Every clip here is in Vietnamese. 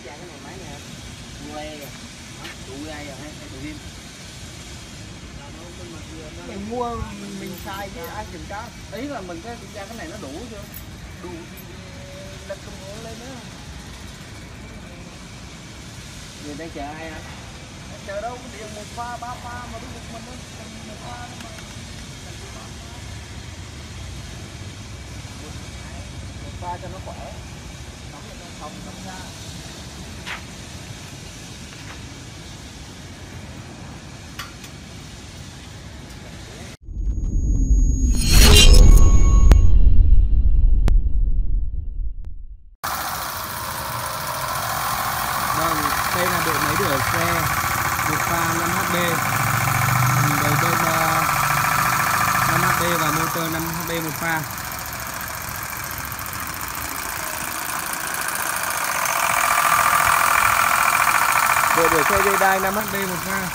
cái này máy nè, quay rồi, tụ quay rồi hay tụ rim. Mình mua mình xài chứ ai kiểm tra. Ý là mình có kiểm tra cái này nó đủ chưa? Đủ thì lật công nghệ lên nữa. Người đang chờ ai hả? Chờ đâu, điện 1 pha 3 pha mà đúng một mình thôi, 1 pha thôi mà. 1 pha cho nó khỏe. Nóng cho nó phòng nóng ra. Vâng, đây là bộ máy rửa xe 1 pha 5HP, đầu bơm 5HP và motor 5HP 1 pha. Bộ rửa xe dây đai 5HP 1 pha.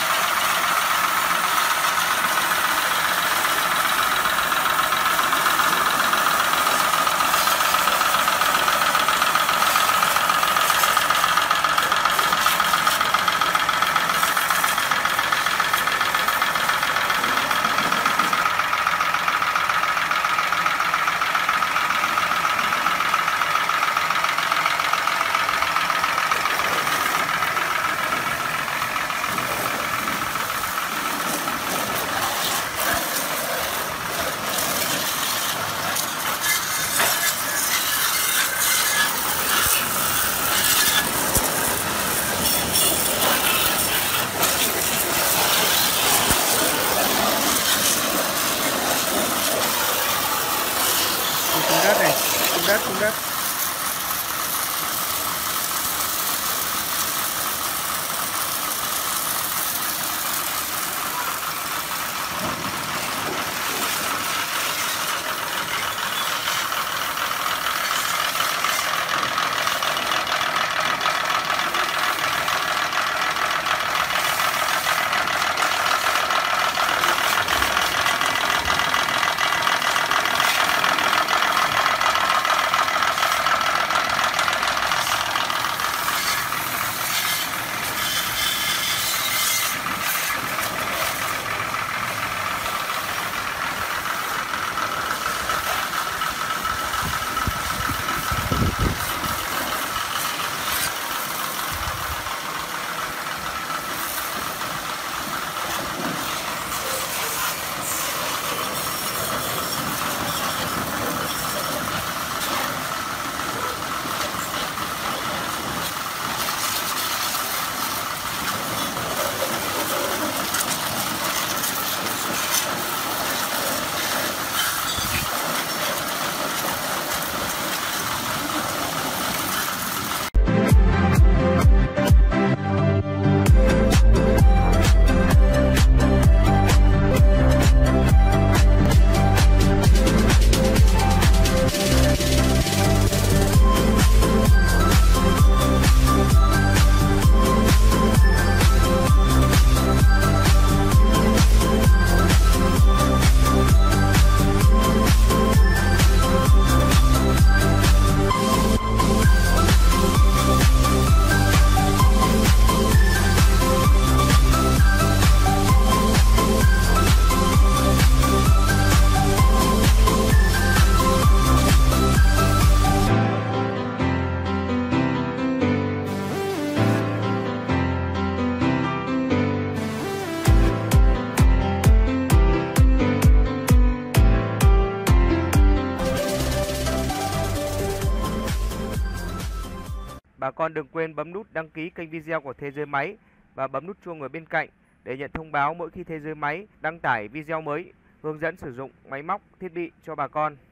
Xuống đất này, xuống đất. Bà con đừng quên bấm nút đăng ký kênh video của Thế Giới Máy và bấm nút chuông ở bên cạnh để nhận thông báo mỗi khi Thế Giới Máy đăng tải video mới hướng dẫn sử dụng máy móc, thiết bị cho bà con.